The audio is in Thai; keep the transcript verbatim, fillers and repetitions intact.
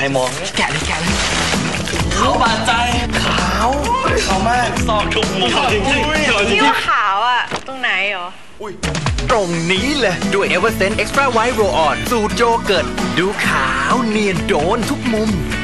รมองแกะเลยแกะเลยขาวบาดใจขาวขาวมากซอกทุกมุมจริงๆที่ว่าขาวอ่ะตรงไหนหรอตรงนี้เลยด้วย Eversense Extra White Roll On สูตรโยเกิร์ตดูขาวเนียนโดนทุกมุม